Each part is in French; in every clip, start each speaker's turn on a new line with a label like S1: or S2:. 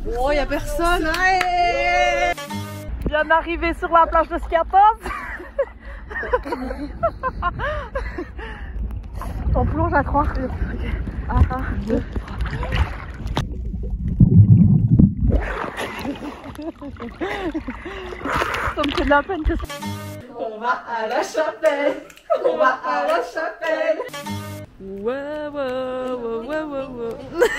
S1: Oh, y a personne. Ouais.
S2: Je viens d'arriver sur la plage de Skiathos. On plonge à 3. Okay. 1, 2, 3. Ça me fait de la peine que ça.
S1: On va à la chapelle. On va à la chapelle.
S2: Ouais, ouais, ouais, ouais, ouais, ouais.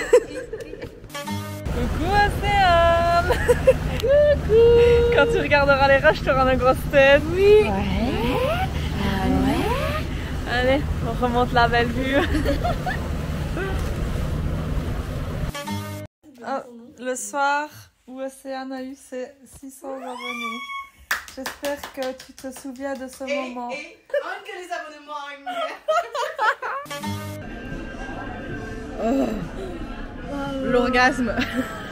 S2: Coucou Océane. Coucou. Quand tu regarderas les rushs, je te rends une grosse tête. Oui. Ouais. Ah ouais. Allez, on remonte la belle vue. Oh, le soir où Océane a eu ses 600 abonnés. J'espère que tu te souviens de ce moment.
S1: Anche les abonnements. L'orgasme.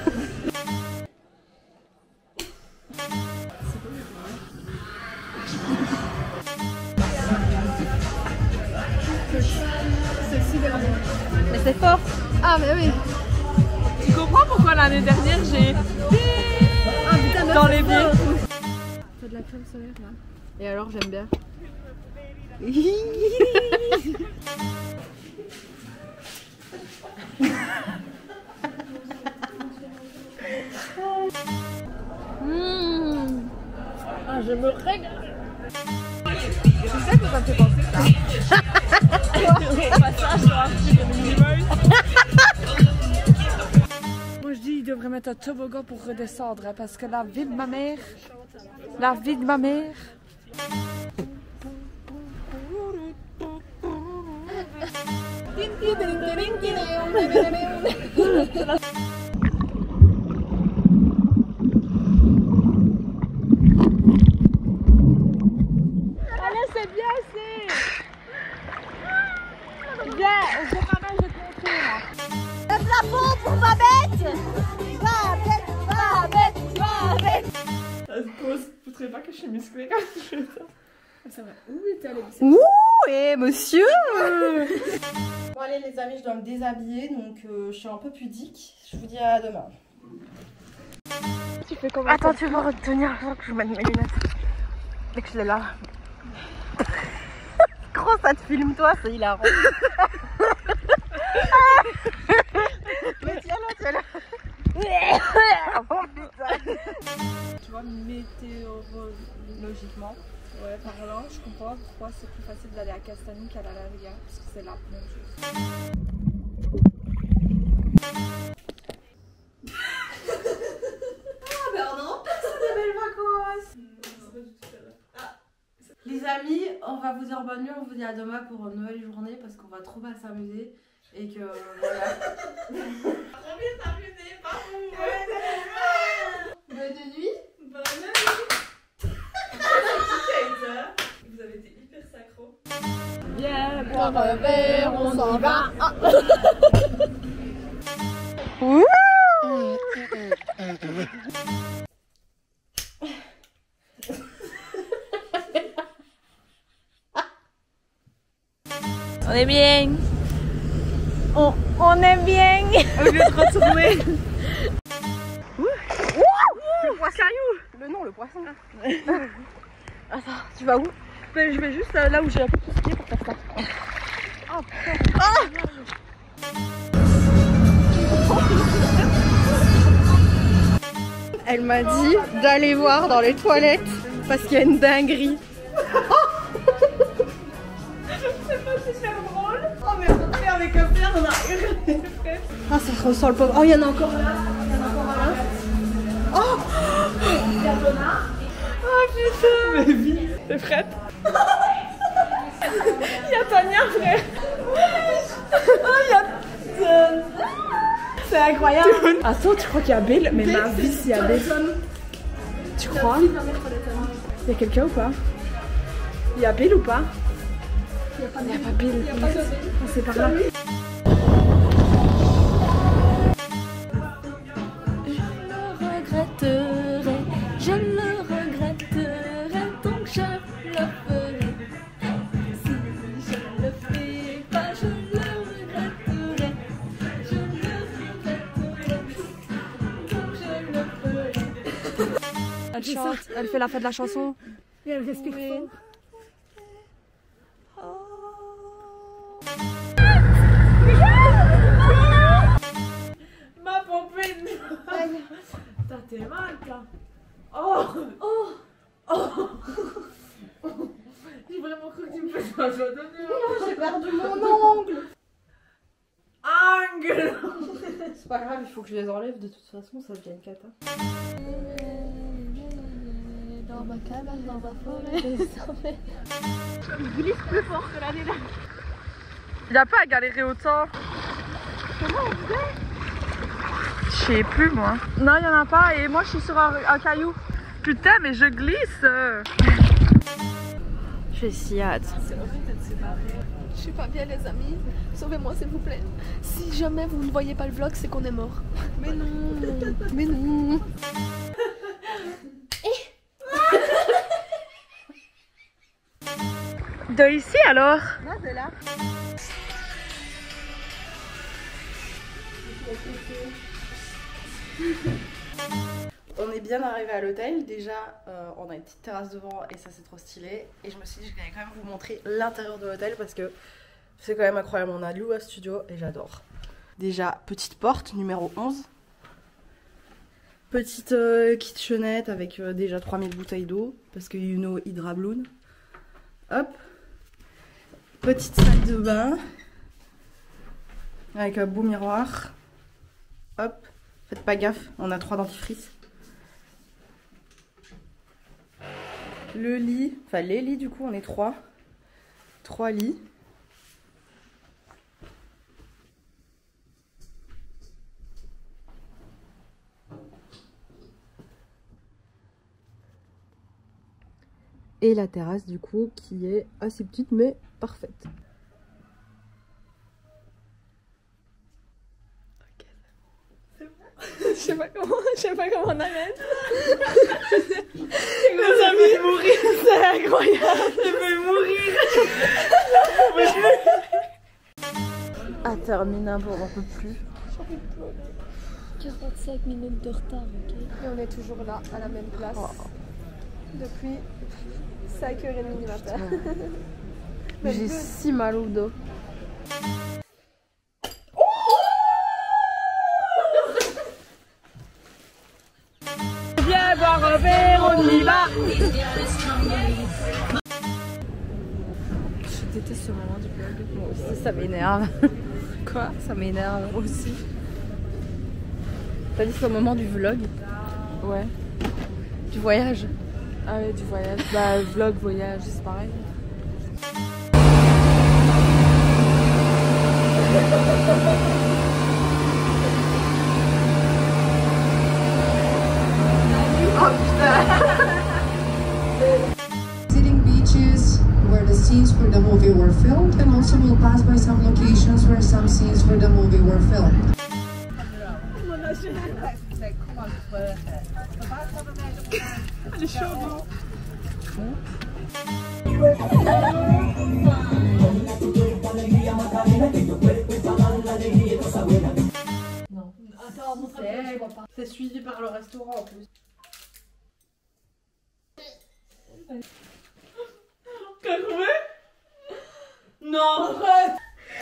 S2: Mais c'est fort.
S1: Ah mais oui.
S2: Tu comprends pourquoi l'année dernière j'ai dans les pieds.
S1: T'as de la crème solaire là. Et alors j'aime bien.
S2: Ah, je me régale. C'est ça que ça me fait penser ça. Au passage sur un truc de minimeuse. Moi je dis il devrait mettre un toboggan pour redescendre hein, parce que la vie de ma mère. Allez, c'est bien, c'est. Viens, on se ramène, je vais te montrer là.
S3: Le plafond pour ma bête. Ma bête, ma bête, ma bête.
S2: Ça se pose, vous trouvez pas que je suis musclée quand je fais ça?
S1: C'est vrai. Où était allé?
S2: Ouh, et monsieur.
S1: Bon allez les amis, je dois me déshabiller donc je suis un peu pudique. Je vous dis à demain.
S2: Tu fais comment? Attends, tu vas retenir avant que je mette mes lunettes. Dès que je l'ai là. Gros, ça te filme toi, c'est hilarant.
S1: Mais tiens-le.
S2: Oh putain.
S1: Tu vois, météorologiquement, ouais, parlant, je comprends pourquoi c'est plus facile d'aller à Castagny qu'à la rivière, parce que c'est la même chose. Ah, ben on en passe de belles vacances. Les amis, on va vous dire bonne nuit, on vous dit à demain pour une nouvelle journée parce qu'on va trop bien s'amuser et que voilà. Trop bien s'amuser, pardon. Bonne nuit. Bonne nuit. Vous avez été hyper sacro.
S2: Viens
S1: boire un verre, on s'en va.
S2: On est bien. On est bien. Au lieu de retourner. Le poisson.
S1: Le poisson.
S2: Attends, tu vas où? Je vais juste là où j'ai un peu plus pied pour faire ça. Oh putain. Ah.
S1: Elle m'a dit d'aller voir dans les toilettes parce qu'il y a une dinguerie.
S2: C'est pas super drôle. Oh mais on fait avec un père, on a hurlé.
S1: Ah ça ressent le pauvre. Oh il y en a encore là. Oh
S2: putain. Mais vite. T'es prête? Il y a Tania frère. Oh il y a... C'est incroyable. Attends, tu crois qu'il y a Bill? Mais ma vie, s'il y a Bill. Tu crois? Il y a quelqu'un ou pas? Il y a Bill ou pas? Il n'y a pas Bill. C'est par là.
S3: Je le regretterai, donc je le ferai. Si je le fais pas, je le regretterai. Je le regretterai, donc je
S2: Elle chante, elle fait la fin de la chanson.
S3: Et elle respire fort.
S1: Ma pompine. T'as t'es mal, toi. Oh. J'ai vraiment cru que tu me faisais un joie d'honneur.
S2: J'ai perdu mon ongle.
S1: Angle.
S2: C'est pas grave, il faut que je les enlève. De toute façon, ça devient une cata.
S3: Dans ma cabane, dans ma forêt.
S2: Il glisse plus fort que l'année dernière. Il n'y a pas à galérer autant. Comment on fait? Je sais plus moi. Non, il n'y en a pas et moi je suis sur un caillou. Putain, mais je glisse. J'ai si hâte.
S3: C'est horrible d'être séparés. Je suis pas bien les amis. Sauvez-moi s'il vous plaît. Si jamais vous ne voyez pas le vlog, c'est qu'on est mort. Mais non. Mais non.
S2: De ici alors?
S3: Non, de là.
S2: On est bien arrivé à l'hôtel. Déjà, on a une petite terrasse devant et ça c'est trop stylé. Et je me suis dit que j'allais quand même vous montrer l'intérieur de l'hôtel parce que c'est quand même incroyable. On a Lua Studio et j'adore. Déjà, petite porte numéro 11. Petite kitchenette avec déjà 3000 bouteilles d'eau parce que you know Hydra Bloom. Hop. Petite salle de bain avec un beau miroir. Hop. Faites pas gaffe, on a 3 dentifrices. Le lit, enfin les lits du coup, on est 3. 3 lits. Et la terrasse du coup qui est assez petite mais parfaite. Ok, c'est bon.
S3: Je sais pas comment on arrête.
S2: Les amis, mourir, c'est incroyable. Je vais mourir. À terminer, on n'en peut plus.
S3: 45 minutes de retard, ok. Et on est toujours là, à la même place. Depuis 5h30 du matin.
S2: J'ai si mal au dos. Viens boire un verre, on y va. Je déteste ce moment du vlog. Moi aussi, ça m'énerve. Quoi? Ça m'énerve aussi. T'as dit c'est le moment du vlog? Ouais. Du voyage? Ah ouais, du voyage. Bah, vlog, voyage, c'est pareil.
S4: Visiting beaches where the scenes for the movie were filmed, and also we'll pass by some locations where some scenes for the movie were filmed.
S1: Non. C'est suivi par le restaurant en plus. T'as trouvé? Non, arrête.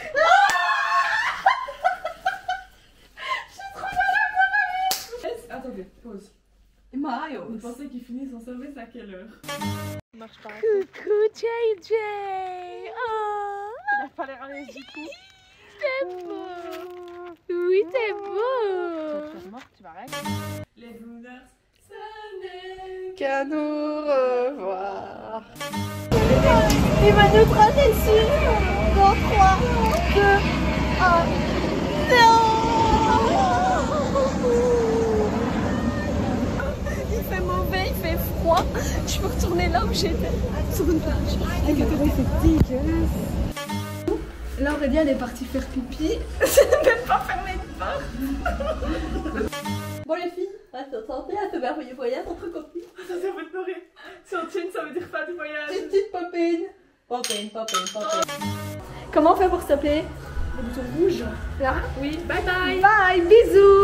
S1: Attendez, pause. Mario, vous pensez qu'il finit son service à quelle heure?
S3: Marche pas.
S2: Coucou JJ. Oh. Il a pas l'air à l'aise du coup.
S3: T'es beau. Oui, t'es beau.
S2: Tu m'arrêtes.
S1: Les Bloomers, ce n'est
S2: Qu'à nous revoir.
S3: Il va nous prendre dessus. Dans 3, 2, 1. Non. Il fait mauvais, il fait froid. Je peux retourner là où j'étais. Sur une plage. Là, Aurélia, elle est partie faire pipi. Je n'ai même pas fermé de porte. Bon, les filles, reste en santé à ce merveilleux voyage entre copines.
S1: Ça veut te pleurer. Si on tient, ça veut dire fin du voyage.
S3: Une petite popine. Popine. Comment on fait pour s'appeler? Le bouton rouge. Là. Oui, bye bye. Bye, bisous.